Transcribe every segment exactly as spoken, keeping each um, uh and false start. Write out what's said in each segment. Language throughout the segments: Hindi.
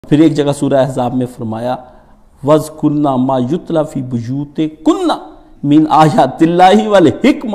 फिर एक जगह सूरह अहज़ाब में फरमाया वज़ कुन्ना मा युतला फी बुयूते कुन्ना मिन आयातिल्लाहि वल हिकमा।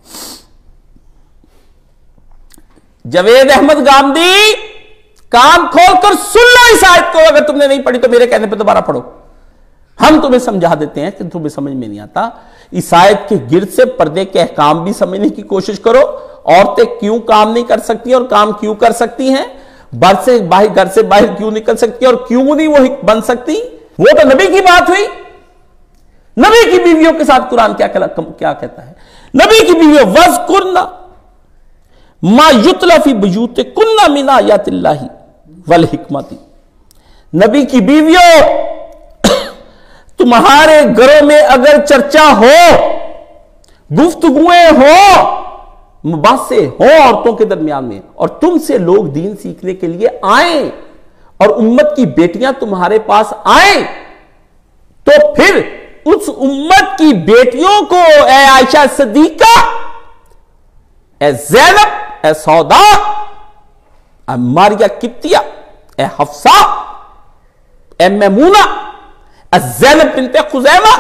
जवेद अहमद गांधी, कान खोलकर सुन लो इस आयत को, अगर तुमने नहीं पढ़ी तो मेरे कहने पे दोबारा पढ़ो, हम तुम्हें समझा देते हैं कि तुम्हें समझ में नहीं आता। इस आयत के गिर्द से पर्दे के अहकाम भी समझने की कोशिश करो, औरतें क्यों काम नहीं कर सकती और काम क्यों कर सकती हैं, घर से बाहर घर से बाहर क्यों निकल सकती और क्यों नहीं वो बन सकती। वो तो नबी की बात हुई, नबी की बीवियों के साथ कुरान क्या क्या कहता है, नबी की बीवियों वज़ कुन्ना मा युतला फी बुयूते कुन्ना मिन आयातिल्लाहि वल हिकमती। नबी की बीवियों, तुम्हारे घरों में अगर चर्चा हो, गुफ्तगुएं हो, मुबासे हो औरतों के दरमियान में, और तुमसे लोग दीन सीखने के लिए आए और उम्मत की बेटियां तुम्हारे पास आए, तो फिर उस उम्मत की बेटियों को ए आयशा सिद्दीका, ए ज़ैनब, ए सौदा, ए मारिया किप्तिया, ए हफ्सा, ए मैमूना, ए ज़ैनब बिन्ते खुज़ैमा,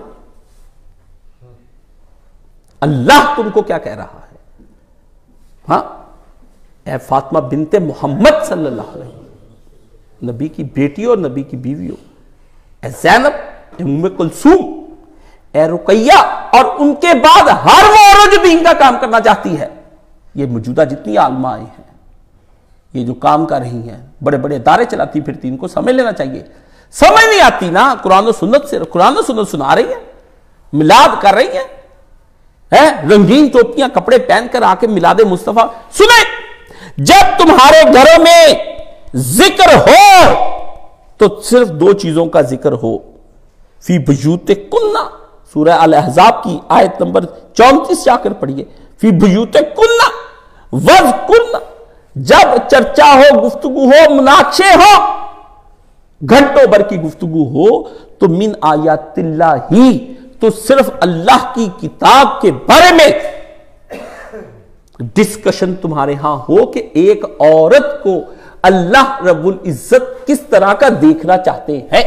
अल्लाह तुमको क्या कह रहा है। हाँ, ए फातिमा बिन्ते मोहम्मद सल्लल्लाहु अलैहि वसल्लम, नबी की बेटी और नबी की बीवियों, ए ज़ैनब, ए उम्मे कुलसूम, ए रुकैया, और उनके बाद हर वो औरत जो दीन का काम करना चाहती है। ये मौजूदा जितनी आलमाएं हैं, ये जो काम कर रही हैं, बड़े बड़े दायरे चलाती फिरती, इनको समझ लेना चाहिए। समझ नहीं आती ना, कुरान और सुन्नत से कुरान और सुन्नत सुना रही है, मिलाद कर रही है, है रंगीन टोपियां कपड़े पहनकर आके मिलादे मुस्तफा सुने। जब तुम्हारे घरों में जिक्र हो तो सिर्फ दो चीजों का जिक्र हो, फी बुयूते कुन्ना, सूरह अल अहज़ाब की आयत नंबर चौंतीस जाकर पढ़िए, फी बुयूते कुन्ना वज़ कुन्ना। जब चर्चा हो, गुफ्तगू हो, मुनाक़शे हो, घंटों भर की गुफ्तगू हो, तो मिन आयातिल्लाही, तो सिर्फ अल्लाह की किताब के बारे में डिस्कशन तुम्हारे यहां हो कि एक औरत को अल्लाह रब्बुल इज्जत किस तरह का देखना चाहते हैं,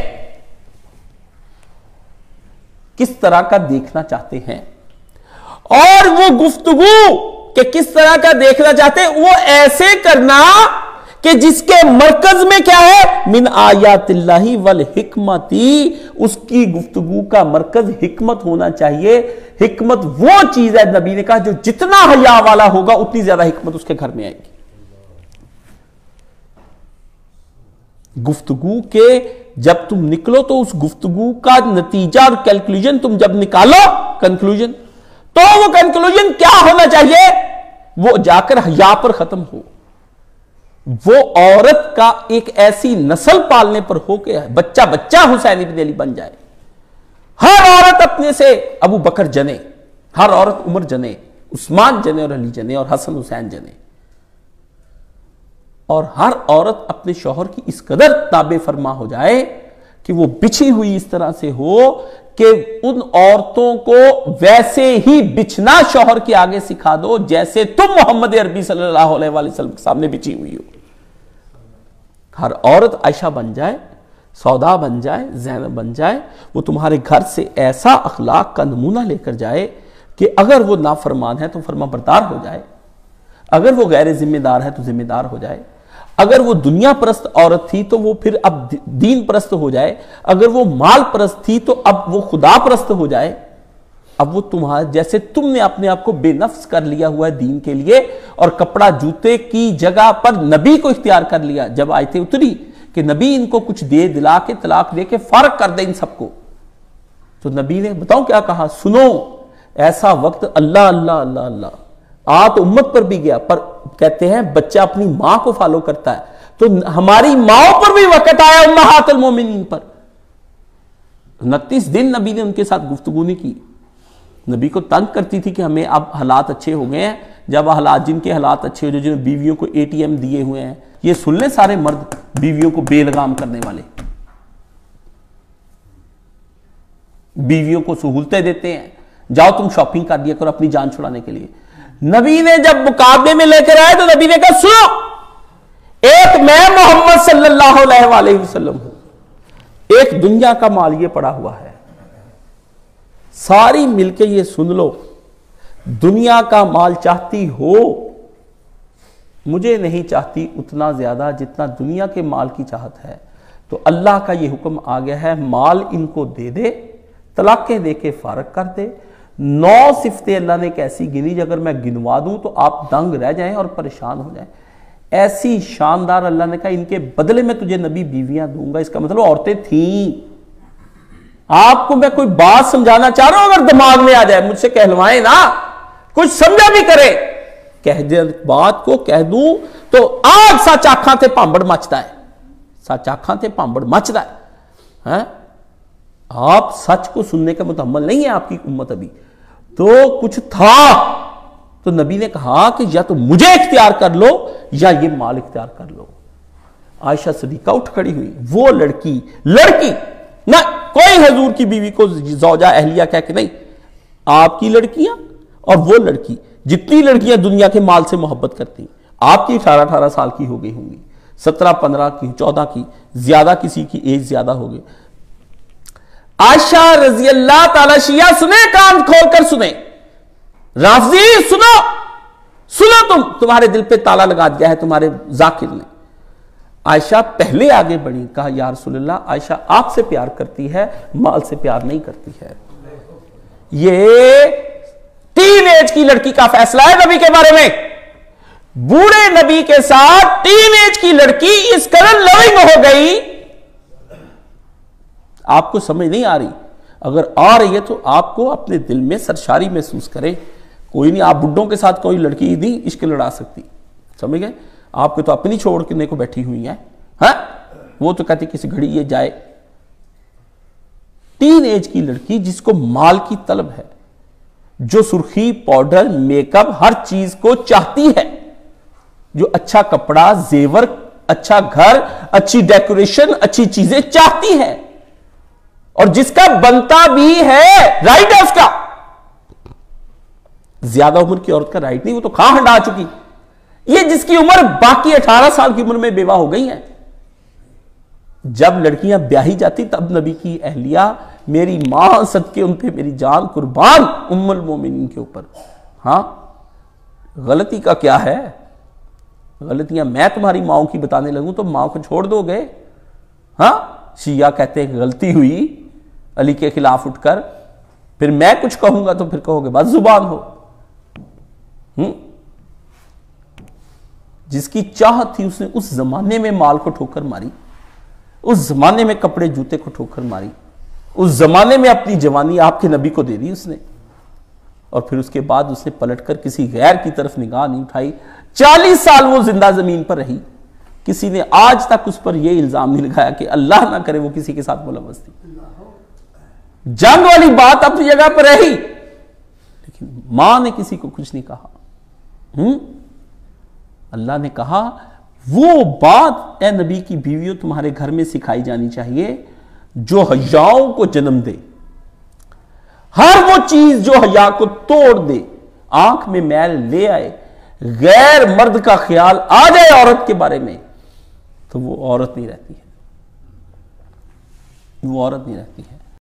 किस तरह का देखना चाहते हैं, और वो गुफ्तगू कि किस तरह का देखना चाहते हैं, वो ऐसे करना कि जिसके मरकज में क्या है, मिन आयातिल्लाहि वल हिकमती, उसकी गुफ्तगू का मरकज हिकमत होना चाहिए। हिकमत वो चीज है, नबी ने कहा, जो जितना हया वाला होगा उतनी ज्यादा हिकमत उसके घर में आएगी। गुफ्तगू के जब तुम निकलो तो उस गुफ्तगू का नतीजा और कैलकुलेशन तुम जब निकालो, कंक्लूजन, तो वो कंक्लूजन क्या होना चाहिए, वो जाकर हया पर खत्म हो, वो औरत का एक ऐसी नस्ल पालने पर हो के बच्चा बच्चा हुसैन इब्न अली बन जाए। हर औरत अपने से अबू बकर जने, हर औरत उमर जने, उस्मान जने और अली जने और हसन हुसैन जने, और हर औरत अपने शौहर की इस कदर ताबे फरमा हो जाए कि वो बिछी हुई इस तरह से हो कि उन औरतों को वैसे ही बिछना शौहर के आगे सिखा दो जैसे तुम मोहम्मद अरबी सल्लल्लाहु अलैहि वसल्लम के सामने बिछी हुई हो। हर औरत आयशा बन जाए, सौदा बन जाए, ज़ैनब बन जाए, वो तुम्हारे घर से ऐसा अखलाक का नमूना लेकर जाए कि अगर वो नाफरमान है तो फरमा बरदार हो जाए, अगर वो गैर जिम्मेदार है तो जिम्मेदार हो जाए, अगर वो दुनिया परस्त औरत थी तो वो फिर अब दीन परस्त हो जाए, अगर वो माल परस्त थी तो अब वो खुदा परस्त हो जाए। अब वो तुम्हारे जैसे तुमने अपने आप को बेनफ्स कर लिया हुआ है दीन के लिए, और कपड़ा जूते की जगह पर नबी को इख्तियार कर लिया। जब आयतें उतरी कि नबी इनको कुछ दे दिला के तलाक दे के फारग कर दे इन सबको, तो नबी ने बताओ क्या कहा, सुनो ऐसा वक्त अल्लाह अल्लाह अल्लाह अल्लाह आ तो उम्मत पर भी गया, पर कहते हैं बच्चा अपनी मां को फॉलो करता है, तो हमारी माओ पर भी वक्त आया उम्महातुल मोमिनीन पर। उनतीस दिन नबी ने उनके साथ गुफ्तगू नहीं की। नबी को तंग करती थी कि हमें अब हालात अच्छे हो गए हैं, जब हालात जिनके हालात अच्छे हो जो जिन्होंने बीवियों को एटीएम दिए हुए हैं, ये सुन ले सारे मर्द बीवियों को बेलगाम करने वाले, बीवियों को सहूलतें देते हैं, जाओ तुम शॉपिंग कर दिया करो अपनी जान छुड़ाने के लिए। नबी ने जब मुकाबले में लेकर आए तो नबी ने कहा सुनो एक मैं मोहम्मद सल्लल्लाहु अलैहि वसल्लम हूं, एक दुनिया का माल ये पड़ा हुआ है। सारी मिलके ये सुन लो, दुनिया का माल चाहती हो, मुझे नहीं चाहती उतना ज्यादा जितना दुनिया के माल की चाहत है। तो अल्लाह का ये हुक्म आ गया है, माल इनको दे दे, तलाकें दे के फारग कर दे। नौ सिफतें अल्लाह ने कैसी गिनी, अगर मैं गिनवा दूं तो आप दंग रह जाएं और परेशान हो जाएं। ऐसी शानदार अल्लाह ने कहा, इनके बदले में तुझे नबी बीवियां दूंगा। इसका मतलब औरतें थीं। आपको मैं कोई बात समझाना चाह रहा हूं, अगर दिमाग में आ जाए मुझसे कहलवाएं ना, कुछ समझा भी करे, कह दे बात को कह दूं तो आग सच आखा थे भांबड़ मचता है, सच आखा थे भांबड़ मचता है, है? आप सच को सुनने का मुतहम्मल नहीं है आपकी उम्मत अभी। तो कुछ था तो नबी ने कहा कि या तो मुझे इख्तियार कर लो या ये माल इख्तियार कर लो। आयशा सदीका उठ खड़ी हुई। वो लड़की लड़की ना, कोई हजूर की बीवी को जौजा अहलिया कह के नहीं, आपकी लड़कियां और वो लड़की, जितनी लड़कियां दुनिया के माल से मोहब्बत करती, आपकी अठारह अठारह साल की हो गई होंगी, सत्रह पंद्रह की, चौदह की, ज्यादा किसी की एज ज्यादा हो गई। आयशा रजी अल्लाह ताला, शिया सुने, कान खोलकर सुने, राफजी सुनो, सुनो, तुम तुम्हारे दिल पे ताला लगा दिया है तुम्हारे जाकिर ने। आयशा पहले आगे बढ़ी, कहा या रसूलल्लाह, आयशा आपसे प्यार करती है, माल से प्यार नहीं करती है। ये टीन एज की लड़की का फैसला है नबी के बारे में। बूढ़े नबी के साथ टीन एज की लड़की इस कदर लविंग हो गई, आपको समझ नहीं आ रही। अगर आ रही है तो आपको अपने दिल में सरशारी महसूस करें। कोई नहीं, आप बुड्ढों के साथ कोई लड़की नहीं इश्क लड़ा सकती, समझ गए? आपको तो अपनी छोड़ने को बैठी हुई है, हा? वो तो कहती किसी घड़ी ये जाए। टीन एज की लड़की जिसको माल की तलब है, जो सुर्खी, पाउडर, मेकअप, हर चीज को चाहती है, जो अच्छा कपड़ा, जेवर, अच्छा घर, अच्छी डेकोरेशन, अच्छी चीजें चाहती है, और जिसका बनता भी है, राइट है उसका। ज्यादा उम्र की औरत का राइट नहीं, वो तो खा हंडा चुकी। ये जिसकी उम्र बाकी अठारह साल की उम्र में बेवा हो गई है। जब लड़कियां ब्याही जाती तब नबी की अहलिया, मेरी मां सदके उन पे मेरी जान कुर्बान, उम्मुल मोमिनीन के ऊपर। हां, गलती का क्या है? गलतियां मैं तुम्हारी माओ की बताने लगूं तो मां को छोड़ दोगे? हां, शिया कहते हैं गलती हुई अली के खिलाफ उठकर, फिर मैं कुछ कहूंगा तो फिर कहोगे बस जुबान हो। हम्म जिसकी चाहत थी उसने उस जमाने में माल को ठोकर मारी, उस जमाने में कपड़े जूते को ठोकर मारी, उस जमाने में अपनी जवानी आपके नबी को दे दी उसने, और फिर उसके बाद उसने पलटकर किसी गैर की तरफ निगाह नहीं उठाई। चालीस साल वो जिंदा जमीन पर रही, किसी ने आज तक उस पर यह इल्जाम नहीं लगाया कि अल्लाह ना करे वो किसी के साथ मुलव्वस थी। जंग वाली बात अपनी जगह पर रही, लेकिन मां ने किसी को कुछ नहीं कहा। हम्म अल्लाह ने कहा वो बात ए नबी की बीवियों तुम्हारे घर में सिखाई जानी चाहिए जो हयाओं को जन्म दे, हर वो चीज जो हया को तोड़ दे, आंख में मैल ले आए, गैर मर्द का ख्याल आ जाए औरत के बारे में, तो वो औरत नहीं रहती है, वो औरत नहीं रहती है।